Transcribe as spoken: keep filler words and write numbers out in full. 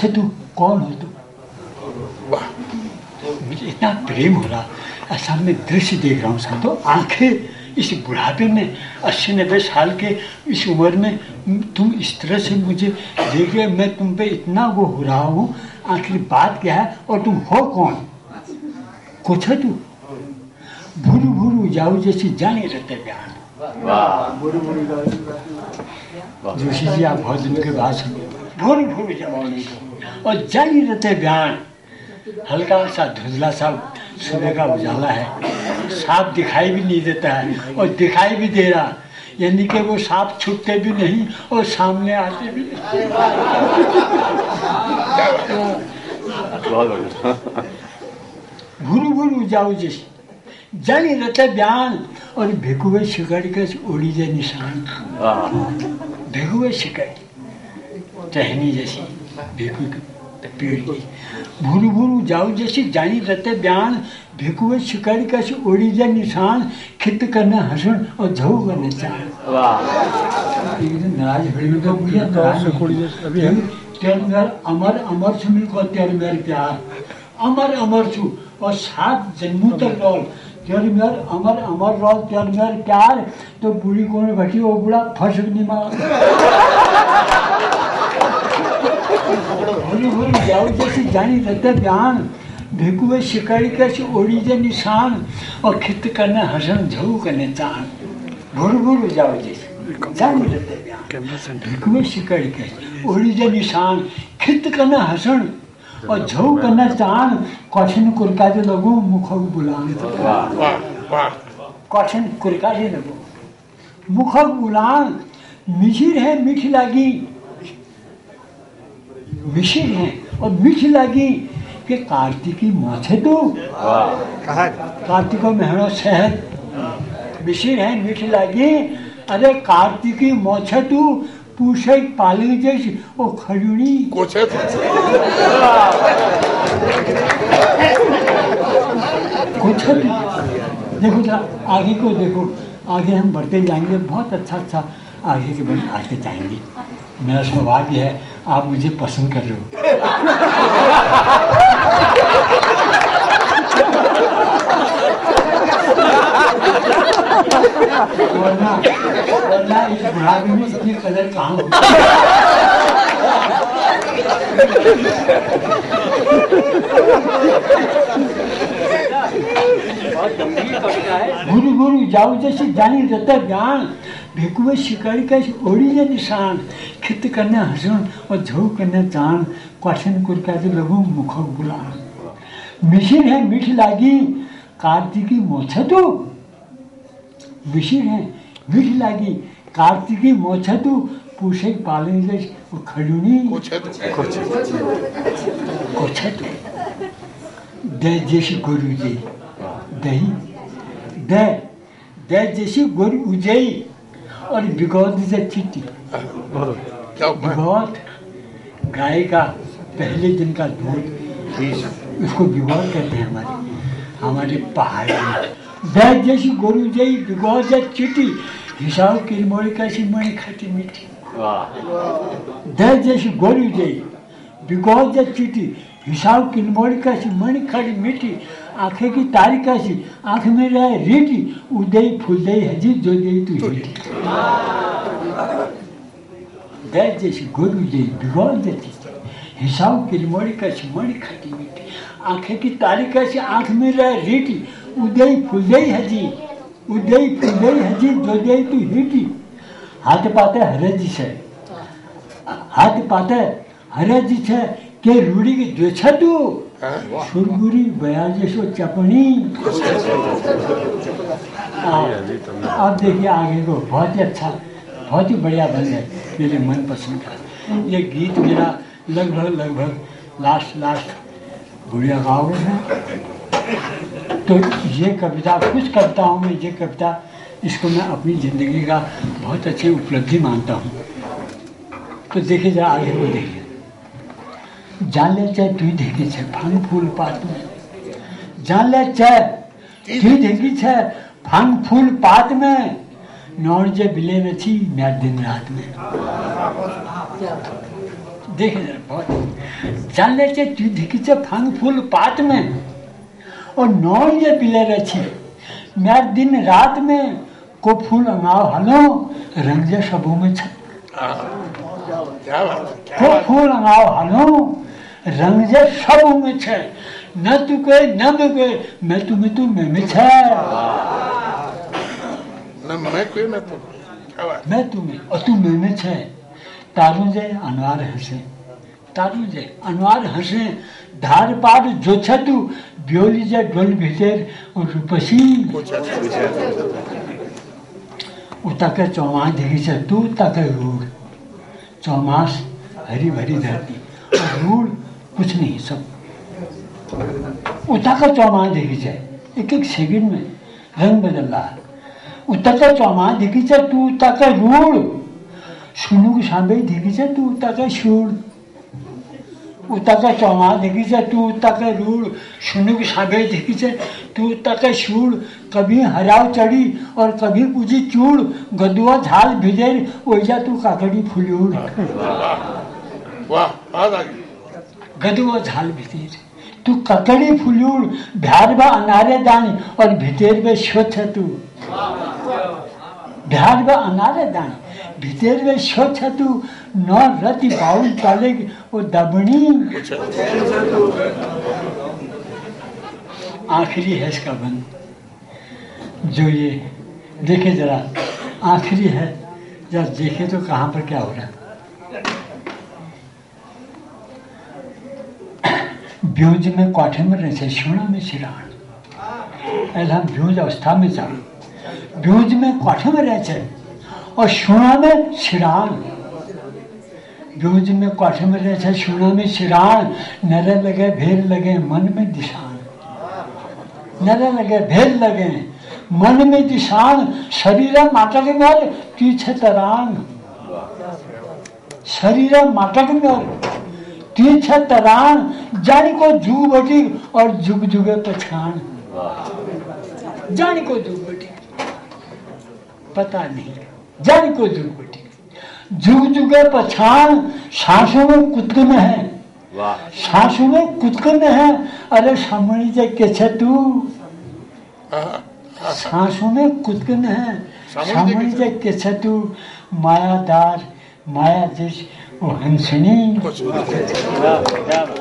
पूछे तू कौन हो तू? मुझे इतना प्रेम हो रहा, ऐसा मैं दृश्य देख रहा हूँ संतो। आंखें इस बुढ़ापे में, अस्सी नब्बे साल के इस उम्र में तुम इस तरह से मुझे देख रहे, मैं तुम पे इतना वो हो रहा हूँ। आखिर बात क्या है और तुम हो कौन? कुछ है तू भूरू भूरू जाओ जैसी जाने रहते बयान। जोशी जी आप बहुत दिन के बाद सुनिए, भूरू भूरू जाओ और जाने रहते बयान। हल्का सा धुंधला सा सुबह का उजाला है, सांप दिखाई भी नहीं देता है और दिखाई भी दे रहा, यानी कि वो सांप छुपते भी नहीं और सामने आते भी नहीं। भूरू भूरू जाओ जैसी जानी रहते बयान और भेकुए शिकारी का उड़ी जाए निशान। भेकुए शिकारी टहनी जैसी भेकू पेड़ की, भूरू भूरू जाओ जैसी जानी रहते बयान। भेकुए शिकारी का उड़ी जाए निशान, खित करना हसन और झऊ करने चाहे। नाराज भड़ी तो मुझे अमर अमर से मिलकर तेरे मेरे प्यार, अमर अमर छू और सात जन्मों तक रोल तेरे मेरे अमर अमर रोल तेरे मेरे प्यार। तो बूढ़ी कौन बैठी वो बूढ़ा फंस नहीं मारा। भूरू भूरू जाओ जैसी जानी रहते बयान, भेकुए शिकारी का ओढ़ी जे निशान और खित करना हसन झऊ करने चान। भूरू भूरू जाओ जैसी जानी रहते बयान, भेकुए शिकारी का ओढ़ी जे निशान, खित करना हसन और झऊ करना चान। कठिन कुरका जो लगू मुख बुलान, कठिन कुरका जो लगू मुख बुलान। मिठिर है मीठी लागी, मिशिर है और मीठी लगी कि कार्तिकी माछे तो कार्तिको मेहनो शहर। मिशिर है मीठी लगी, अरे कार्तिकी मोछे तू पूछे पाली जैसी वो खजूरी कोछे। कुछ देखो जरा आगे को देखो, आगे हम बढ़ते जाएंगे, बहुत अच्छा अच्छा आगे के बढ़ आगे जाएंगे। मेरा सौभाग्य है आप मुझे पसंद कर रहे हो। वरना वरना इस बुढ़ापे में इतनी कदर कहाँ होती। गुरु गुरु जाओ जैसे जानी रहता ज्ञान, भेकुए शिकारी का ओढ़ी जे निशान, खित करने हसन और झऊ करने चान। कठिन कुरका जो लगू मुख बुलान। मिशिर है मीठ लागी कार्तिकी मोछे तो, मिशिर है मीठ लागी कार्तिकी मोछे तो पूछे पाले जैसे वो खजूनी कोछे तो दे जैसी गोरू जी दही दे दे जैसी गोरू उजई और बिगौत से चिट्टी। बिगौत गाय का पहले दिन का दूध, उसको बिगौत कहते हैं हमारे हमारे पहाड़ में। दे जैसी गोरू जई बिगौत से चिट्टी, हिसाब की मोड़ी कैसी मणि खटी मीठी। दे जैसी गोरू जई बिगौत से चिट्टी, हिसाब की मोड़ी कैसी मणि खटी मीठी। आंखें की तारी कैसी आंख में रहे रीटी, उदय फुलदई हजी जो दे तू हीटी। दे जैसी गोरू जई बिगौत से चिट्टी, हिसाब की मोड़ी कैसी मणि खटी मीठी। आंखें की तारी कैसी आंख में रहे रीटी, उदय फुलदई हजी उदय फुलदई हजी जो दे तू हीटी। हाथ पाते हरे जी से हाथ पाते हरे जी से के रूढ़ी की जो छ तू सुरगुरी बयाजे सो चपनी। अब देखिए आगे को बहुत ही अच्छा, बहुत ही बढ़िया बन है, मेरे मन पसंद का ये गीत। मेरा लगभग लगभग लास्ट लास्ट गुड़िया गाँव है। तो ये कविता कुछ करता हूँ मैं, ये कविता इसको मैं अपनी ज़िंदगी का बहुत अच्छी उपलब्धि मानता हूँ। तो देखिए जरा आगे को देखिए। जान ले चाहे तू देखी छे फन फूल पात में, जान ले चाहे तू देखी छे फन फूल पात में, नौर जे बिले नछी मैं दिन रात में। देखे जरा बहुत जान ले चे तू दिखी चे फंग फूल पात में और नौ ये पिले रची मैं दिन रात में को फूल अंगाव हलो रंग जे सबों में छे को फूल अंगाव हलो रंग जे सबों में छे न तू कोई न मैं कोई मैं तू मैं तू मैं में छे न मैं कोई मैं तू मैं तू में और तू मैं में छे तारू जे अनवार हसे तारू जे अनवार हसे धार पार जो छे तू ब्योली जे ढोल भीतर और रूपसी उताके चौमास देखी छे तू ताके रूढ़ चौमास हरी भरी धरती और रूढ़ कुछ नहीं सब उताके चौमास देखी छे एक एक सेकंड में रंग बदल रहा है उताके चौमास देखी छे तू ताके रूढ़ सुनु की सांबे देखी छे तू ताके शूड़ उताके चौमास देखी छे तू ताके रूढ़ सुनु की सांबे देखी छे तू ताके शूड़ कभी हराव चढ़ी और कभी पूजी चूड़ गदुआ झाल भिजेर ओइजा तू काकड़ी फुलूड़ वाह गदुआ झाल भिजेर तू काकड़ी फुलूड़ भ्यार बा अनारे दानी और भितेर बे स्वच्छ तू भ्यार बा अनारे दानी भितेर में स्वच्छ तू नौ रति बाउल चालेगी वो दबनी आखिरी है इसका बंद जो ये देखे जरा आखिरी है जरा देखे तो कहाँ पर क्या हो रहा है ब्योज में कोठे में रहे सोना में सिराण एल हम ब्योज अवस्था में जा ब्योज में कोठे में रहे और सोना में सिराण ब्योज में कोठे में रहे सोना में सिराण नरे लगे भेर लगे मन में दिशान नरे लगे भेर लगे मन में दिशान शरीर माटक में तीछे तरांग शरीर माटक में तीछे तरांग जानी को जू बटी और जुग जुगे पछाण जानी को जुग बटी पता नहीं जानी को जुग बटी जुग जुगे पछाण सांसों में कुतकन है सांसों में कुतकन है अरे सामने जे के छे तू सांसों में कुतकन है सामने जे के छे तू मायादार माया जिस वो हंसनी